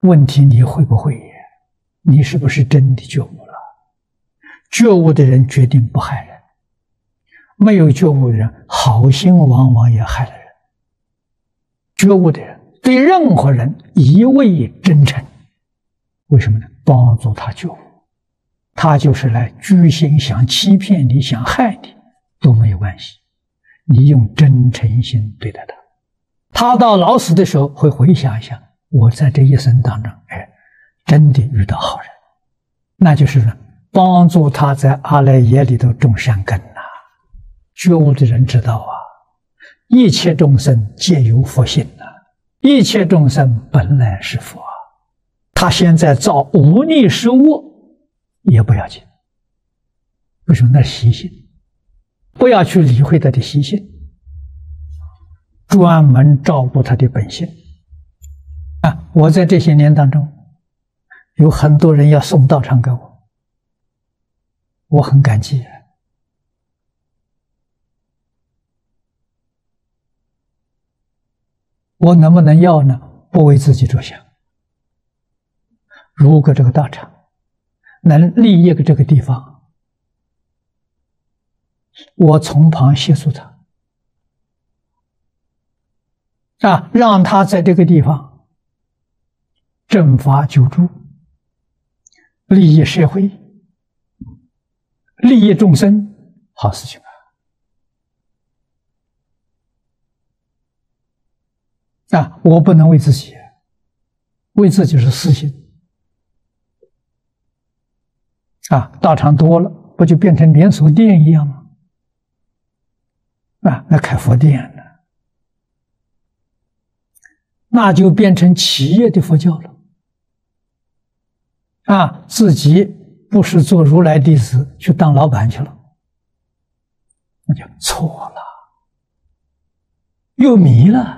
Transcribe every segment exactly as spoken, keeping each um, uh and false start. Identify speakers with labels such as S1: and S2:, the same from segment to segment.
S1: 问题你会不会？你是不是真的觉悟了？觉悟的人决定不害人，没有觉悟的人，好心往往也害了人。觉悟的人对任何人一味真诚，为什么呢？帮助他觉悟。他就是来居心想欺骗你，想害你都没有关系，你用真诚心对待他，他到老死的时候会回想一下，我在这一生当中，哎，真的遇到好人，那就是呢，帮助他在阿赖耶里头种善根呐、啊。觉悟的人知道啊，一切众生皆有佛性呐、啊，一切众生本来是佛啊。他现在造无逆失恶也不要紧，为什么？那是习性，不要去理会他的习性，专门照顾他的本性啊！我在这些年当中，有很多人要送道场给我，我很感激。我能不能要呢？不为自己着想。如果这个道场能利益这个地方，我从旁协助他啊，让他在这个地方正法救助，利益社会，利益众生，好事情啊！啊，我不能为自己，为自己是私心。啊，道场多了，不就变成连锁店一样吗？啊，那开佛店呢，那就变成企业的佛教了。啊，自己不是做如来弟子，去当老板去了，那就错了，又迷了。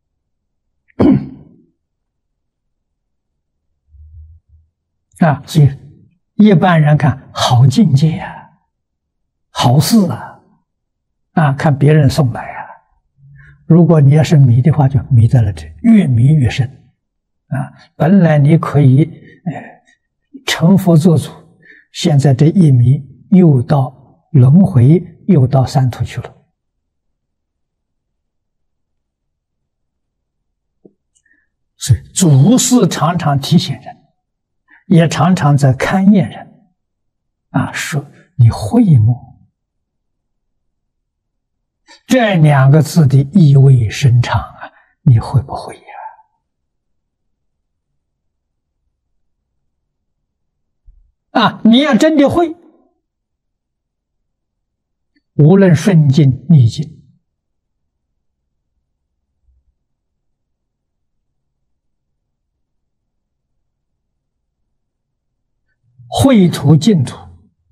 S1: 啊，所以一般人看好境界啊，好事啊，啊，看别人送来啊，如果你要是迷的话，就迷在了这，越迷越深啊。本来你可以呃成佛做主，现在这一迷又到轮回，又到三途去了。所以祖师常常提醒人，也常常在勘验人啊，说你会吗？这两个字的意味深长啊，你会不会呀？啊，你要真的会，无论顺境逆境，秽土净土，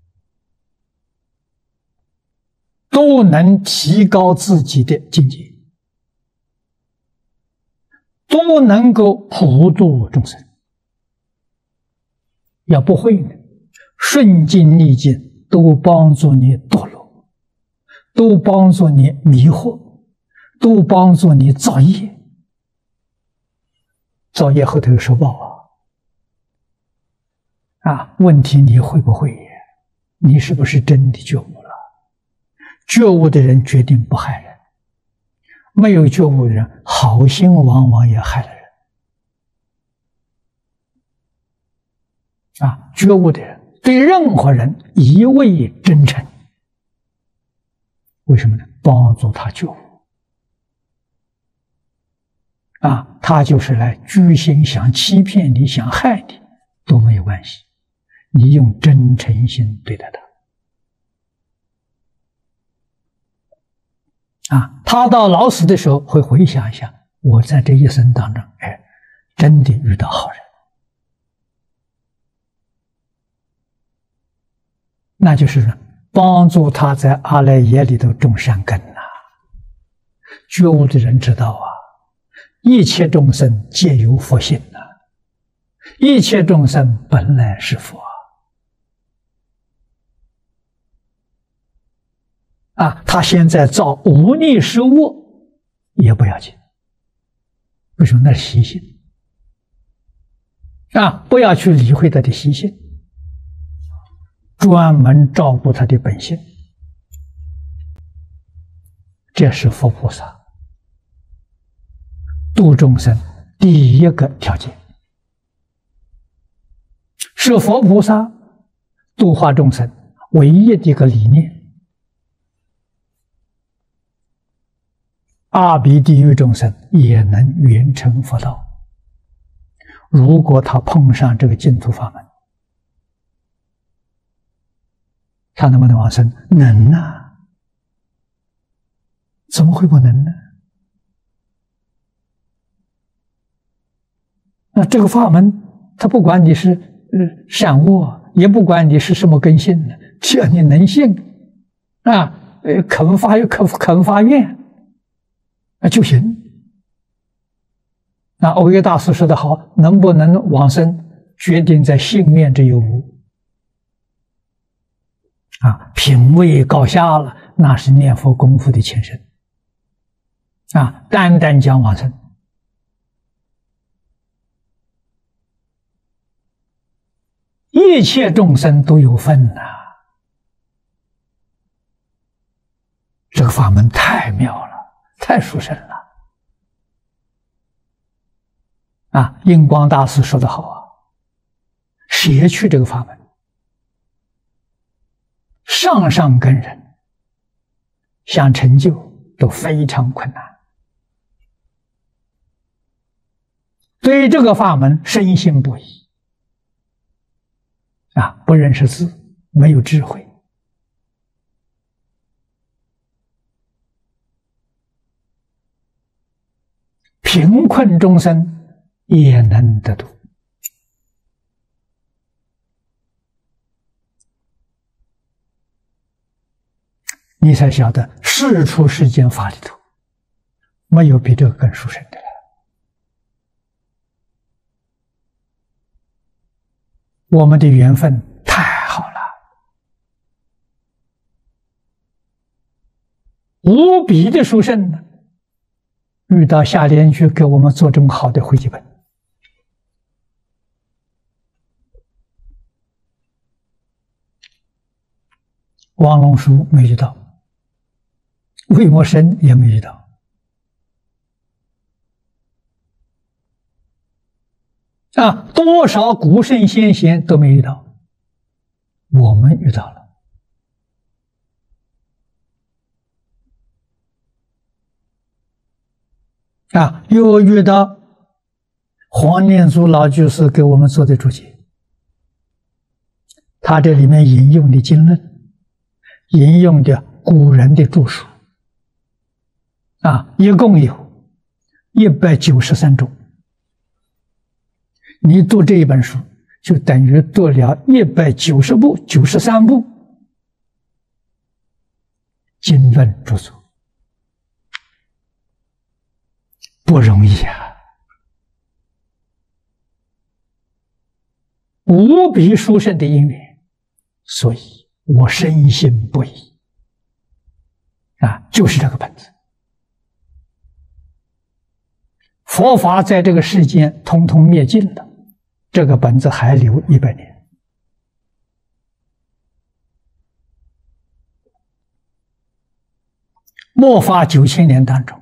S1: 都能提高自己的境界，都能够普度众生。要不会呢，顺境逆境都帮助你堕落，都帮助你迷惑，都帮助你造业，造业后头有受报啊。啊，问题你会不会？你是不是真的觉悟了？觉悟的人决定不害人，没有觉悟的人，好心往往也害了人。啊，觉悟的人对任何人一味真诚，为什么呢？帮助他觉悟。啊，他就是来居心想欺骗你，想害你都没有关系，你用真诚心对待他。啊，他到老死的时候会回想一下，我在这一生当中，哎，真的遇到好人，那就是帮助他在阿赖耶里头种善根呐、啊。觉悟的人知道啊，一切众生皆有佛性呐、啊，一切众生本来是佛啊，他现在造无逆失恶也不要紧，为什么？那是习性， 啊，不要去理会他的习性，专门照顾他的本性，这是佛菩萨度众生第一个条件，是佛菩萨度化众生唯一的一个理念。阿鼻地狱众生也能圆成佛道，如果他碰上这个净土法门，他能不能往生？能啊！怎么会不能呢？那这个法门，他不管你是呃善恶，也不管你是什么根性的，只要你能信啊，呃，肯发肯肯发愿啊就行。那欧耶大师说的好，能不能往生，决定在信愿之有无。啊，品位高下了，那是念佛功夫的前身。啊，单单讲往生，一切众生都有份呐、啊。这个法门太妙了，太殊胜了。啊，印光大师说得好啊，谁去这个法门，上上根人想成就都非常困难。对这个法门深信不疑啊，不认识字，没有智慧，贫困众生也能得度。你才晓得世出世间法里头没有比这个更殊胜的了。我们的缘分太好了，无比的殊胜呢。遇到下联去给我们做这么好的汇集本，王龙书没遇到，魏默生也没遇到。啊，多少古圣先贤都没遇到，我们遇到了。啊，又遇到黄念祖老居士给我们做的注解，他这里面引用的经论，引用的古人的著述，啊，一共有一百九十三种。你读这一本书，就等于读了一百九十部、九十三部经论著作，不容易啊！无比殊胜的因缘，所以我深信不疑啊，就是这个本子。佛法在这个世间通通灭尽了，这个本子还留一百年。末法九千年当中，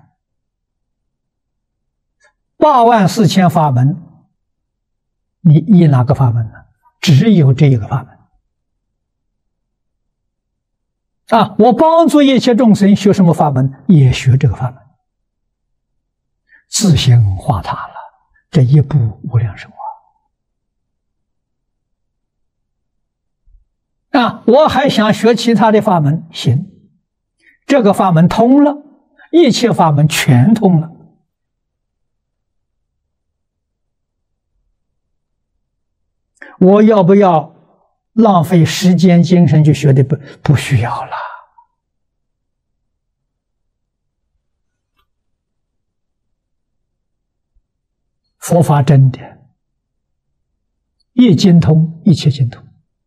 S1: 八万四千法门，你依哪个法门呢？只有这一个法门啊！我帮助一切众生学什么法门，也学这个法门。自行化他了，这一部无量寿啊！啊，我还想学其他的法门，行，这个法门通了，一切法门全通了。我要不要浪费时间精神去学的？不，不需要了。佛法真的，一精通，一切精通。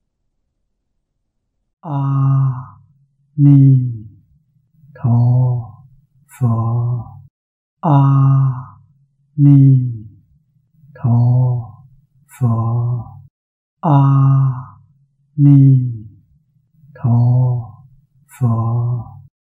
S1: 阿弥陀佛，阿弥陀佛，阿弥陀佛。